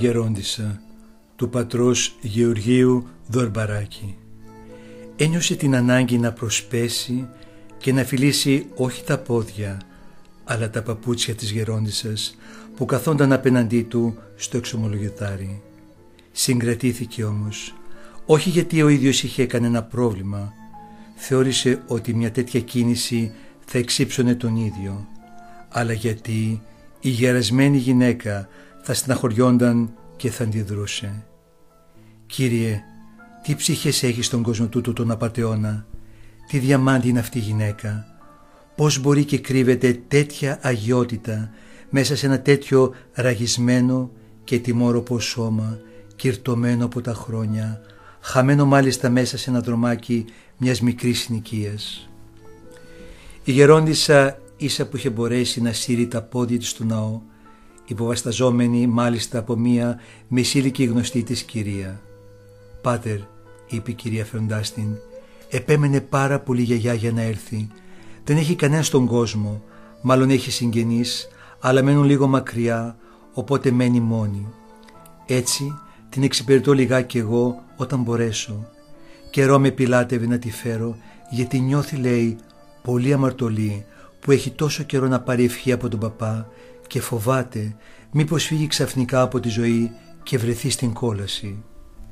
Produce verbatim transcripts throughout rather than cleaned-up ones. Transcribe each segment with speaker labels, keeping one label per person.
Speaker 1: γερόντισσα του πατρός Γεωργίου Δορμπαράκη. Ένιωσε την ανάγκη να προσπέσει και να φιλήσει όχι τα πόδια αλλά τα παπούτσια της γερόντισσας που καθόνταν απέναντί του στο εξομολογητάρι. Συγκρατήθηκε όμως, όχι γιατί ο ίδιος είχε κανένα πρόβλημα. Θεώρησε ότι μια τέτοια κίνηση θα εξύψωνε τον ίδιο, αλλά γιατί η γερασμένη γυναίκα θα στεναχωριόνταν και θα αντιδρούσε. «Κύριε, τι ψυχές έχει στον κόσμο τούτο τον απατεώνα, τι διαμάντη είναι αυτή η γυναίκα, πώς μπορεί και κρύβεται τέτοια αγιότητα μέσα σε ένα τέτοιο ραγισμένο και τιμόροπο σώμα, κυρτωμένο από τα χρόνια, χαμένο μάλιστα μέσα σε ένα δρομάκι μιας μικρής συνοικίας». Η γερόντισσα, ίσα που είχε μπορέσει να σύρει τα πόδια της του ναό, υποβασταζόμενη μάλιστα από μία μεσήλικη γνωστή της κυρία. «Πάτερ», είπε η κυρία φέροντάς την, «επέμενε πάρα πολύ γιαγιά για να έρθει. Δεν έχει κανένα στον κόσμο, μάλλον έχει συγγενείς, αλλά μένουν λίγο μακριά, οπότε μένει μόνη. Έτσι την εξυπηρετώ λιγάκι εγώ όταν μπορέσω. Καιρό με πιλάτευε να τη φέρω, γιατί νιώθει, λέει, πολύ αμαρτωλή που έχει τόσο καιρό να πάρει ευχή από τον παπά και φοβάται μήπως φύγει ξαφνικά από τη ζωή και βρεθεί στην κόλαση».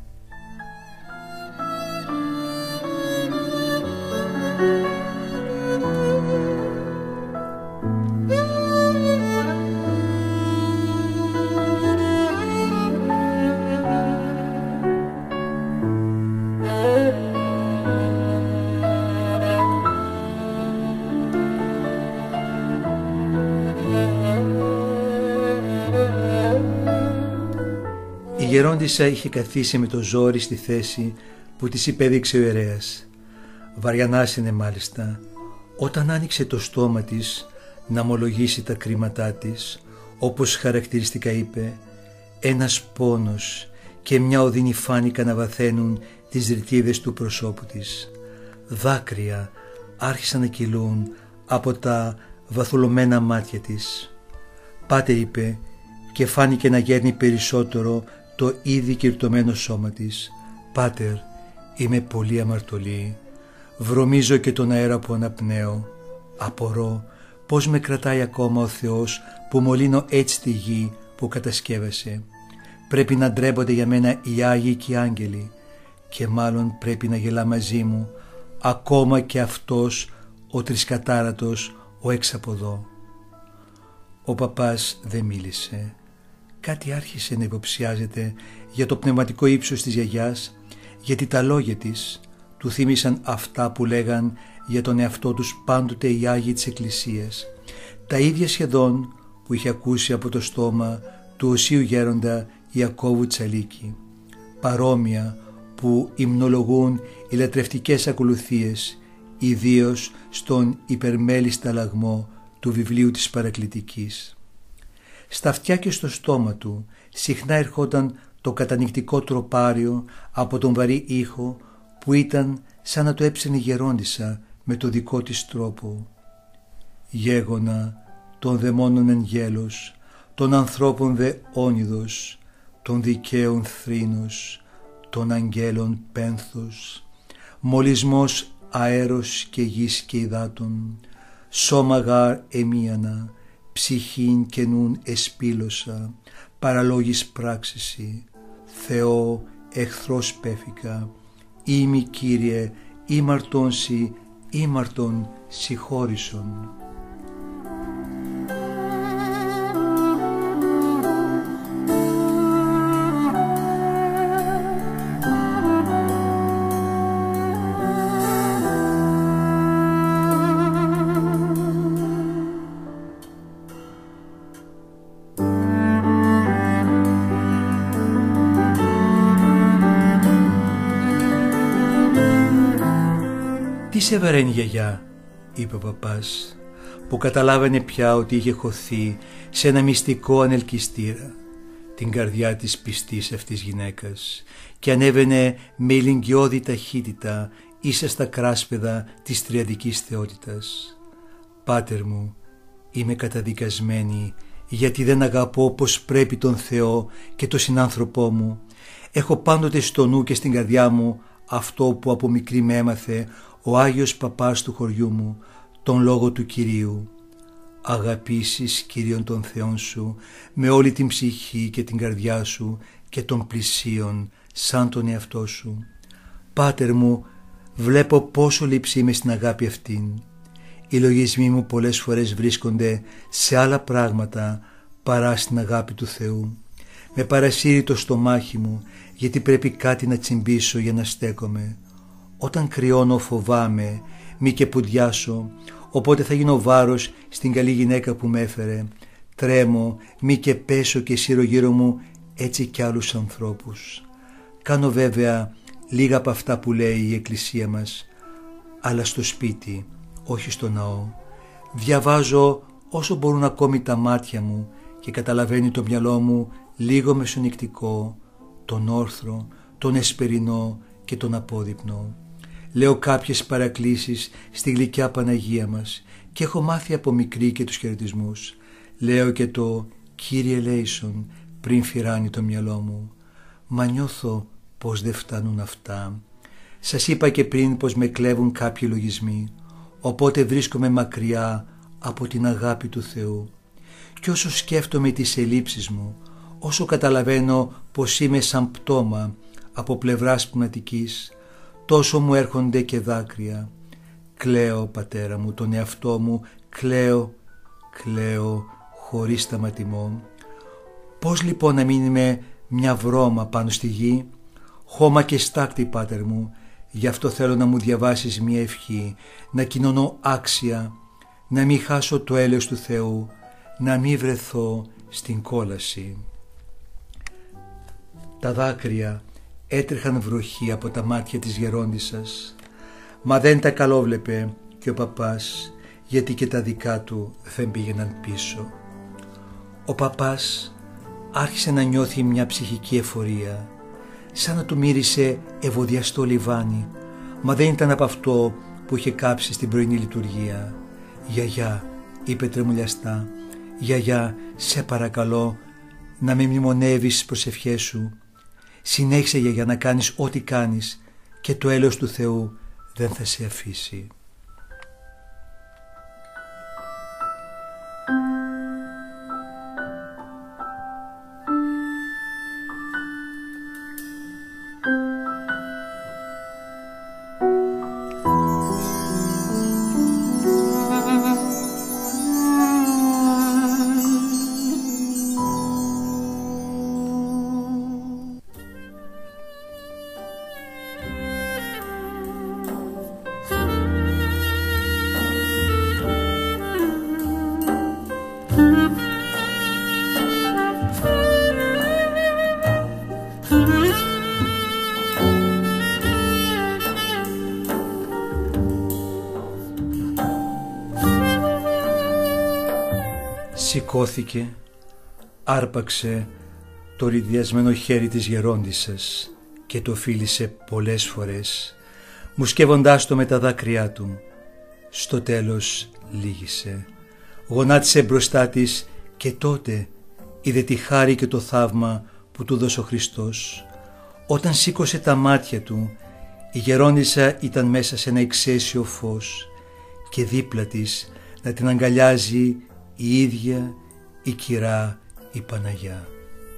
Speaker 1: Η γερόντισσα είχε καθίσει με το ζόρι στη θέση που της υπέδειξε ο ιερέας. Βαριανάσαινε μάλιστα όταν άνοιξε το στόμα της να ομολογήσει τα κρίματά της, όπως χαρακτηριστικά είπε, ένας πόνος και μια οδύνη φάνηκαν να βαθαίνουν τις ρητίδες του προσώπου της. Δάκρυα άρχισαν να κυλούν από τα βαθουλωμένα μάτια της. «Πάτε», είπε, και φάνηκε να γέρνει περισσότερο το ήδη κυρτωμένο σώμα της. «Πάτερ, είμαι πολύ αμαρτωλή. Βρωμίζω και τον αέρα που αναπνέω. Απορώ πώς με κρατάει ακόμα ο Θεός που μολύνω έτσι τη γη που κατασκεύασε. Πρέπει να ντρέπονται για μένα οι Άγιοι και οι άγγελοι και μάλλον πρέπει να γελά μαζί μου ακόμα και αυτός ο τρισκατάρατος ο έξω από εδώ». Ο παπάς δεν μίλησε. Κάτι άρχισε να υποψιάζεται για το πνευματικό ύψος της γιαγιάς, γιατί τα λόγια της του θύμισαν αυτά που λέγαν για τον εαυτό τους πάντοτε οι Άγιοι της Εκκλησίας, τα ίδια σχεδόν που είχε ακούσει από το στόμα του οσίου γέροντα Ιακώβου Τσαλίκη, παρόμοια που υμνολογούν οι λατρευτικές ακολουθίες, ιδίως στον υπερμέλιστα λαγμό του βιβλίου της Παρακλητικής. Στα αυτιά και στο στόμα του συχνά ερχόταν το κατανοητικό τροπάριο από τον βαρύ ήχο που ήταν σαν να το έψαινε η γερόντισσα με το δικό της τρόπο. «Γέγονα των δαιμόνων εν γέλος, των ανθρώπων δε όνειδος, των δικαίων θρήνος, των αγγέλων πένθος, μολυσμός αέρος και γης και υδάτων, σώμα γάρ εμίανα, ψυχήν και νουν εσπήλωσα, παραλόγης πράξηση, Θεό εχθρός πέφηκα, ήμι Κύριε ήμαρτον σοι, ήμαρτον συγχώρησον». «Τι σε βαραίνει, γιαγιά», είπε ο παπάς, που καταλάβαινε πια ότι είχε χωθεί σε ένα μυστικό ανελκυστήρα την καρδιά της πιστής αυτής γυναίκας και ανέβαινε με ηλικιώδη ταχύτητα ίσα στα κράσπεδα της τριαδικής θεότητας. «Πάτερ μου, είμαι καταδικασμένη γιατί δεν αγαπώ πως πρέπει τον Θεό και τον συνάνθρωπό μου. Έχω πάντοτε στο νου και στην καρδιά μου αυτό που από μικρή με έμαθε ο Άγιος Παπάς του χωριού μου, τον λόγο του Κυρίου. Αγαπήσεις Κύριον τον Θεόν σου με όλη την ψυχή και την καρδιά σου και τον πλησίον σαν τον εαυτό σου. Πάτερ μου, βλέπω πόσο λείψη είμαι στην αγάπη αυτήν. Οι λογισμοί μου πολλές φορές βρίσκονται σε άλλα πράγματα παρά στην αγάπη του Θεού. Με παρασύρει το στομάχι μου, γιατί πρέπει κάτι να τσιμπήσω για να στέκομαι. Όταν κρυώνω φοβάμαι, μη και πουδιάσω, οπότε θα γίνω βάρος στην καλή γυναίκα που με έφερε. Τρέμω, μη και πέσω και σύρω γύρω μου έτσι κι άλλους ανθρώπους. Κάνω βέβαια λίγα από αυτά που λέει η Εκκλησία μας, αλλά στο σπίτι, όχι στο ναό. Διαβάζω όσο μπορούν ακόμη τα μάτια μου και καταλαβαίνει το μυαλό μου λίγο μεσονυκτικό, τον όρθρο, τον εσπερινό και τον απόδειπνο. Λέω κάποιες παρακλήσεις στη γλυκιά Παναγία μας και έχω μάθει από μικρή και τους χαιρετισμούς. Λέω και το «Κύριε ελέησον» πριν φυράνει το μυαλό μου. Μα νιώθω πως δεν φτάνουν αυτά. Σας είπα και πριν πως με κλέβουν κάποιοι λογισμοί, οπότε βρίσκομαι μακριά από την αγάπη του Θεού. Και όσο σκέφτομαι τις ελλείψεις μου, όσο καταλαβαίνω πως είμαι σαν πτώμα από πλευράς πνευματικής, τόσο μου έρχονται και δάκρυα. Κλαίω, πατέρα μου, τον εαυτό μου, κλαίω, κλαίω χωρίς σταματημό. Πώς λοιπόν να μην είμαι μια βρώμα πάνω στη γη, χώμα και στάκτη, πάτερ μου, γι' αυτό θέλω να μου διαβάσεις μια ευχή, να κοινωνώ άξια, να μην χάσω το έλεος του Θεού, να μην βρεθώ στην κόλαση. Τα δάκρυα έτρεχαν βροχή από τα μάτια της γερόντισσας, μα δεν τα καλόβλεπε και ο παπάς, γιατί και τα δικά του δεν πήγαιναν πίσω. Ο παπάς άρχισε να νιώθει μια ψυχική εφορία, σαν να του μύρισε ευωδιαστό λιβάνι, μα δεν ήταν από αυτό που είχε κάψει στην πρωινή λειτουργία. «Γιαγιά», είπε τρεμουλιαστά, «γιαγιά, σε παρακαλώ να με μνημονεύεις στις προσευχές σου. Συνέχισε, γιαγιά, να κάνεις ό,τι κάνεις και το έλεος του Θεού δεν θα σε αφήσει». Σηκώθηκε, άρπαξε το ριδιασμένο χέρι της γερόντισσας και το φίλησε πολλές φορές, μουσκεύοντάς το με τα δάκρυά του. Στο τέλος λύγησε, γονάτισε μπροστά της και τότε είδε τη χάρη και το θαύμα που του δώσε ο Χριστός. Όταν σήκωσε τα μάτια του, η γερόντισσα ήταν μέσα σε ένα εξαίσιο φως και δίπλα της να την αγκαλιάζει η ίδια η κυρά η Παναγιά.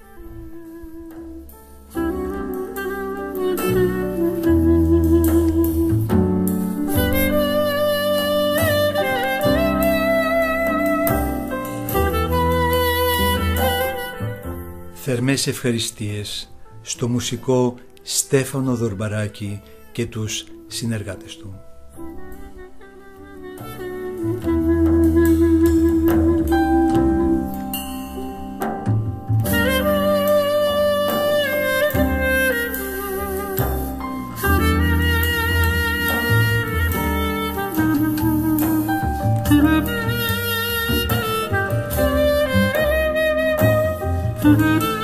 Speaker 1: Θερμές ευχαριστίες στο μουσικό Στέφανο Δορμπαράκη και τους συνεργάτες του.
Speaker 2: Mm-hmm.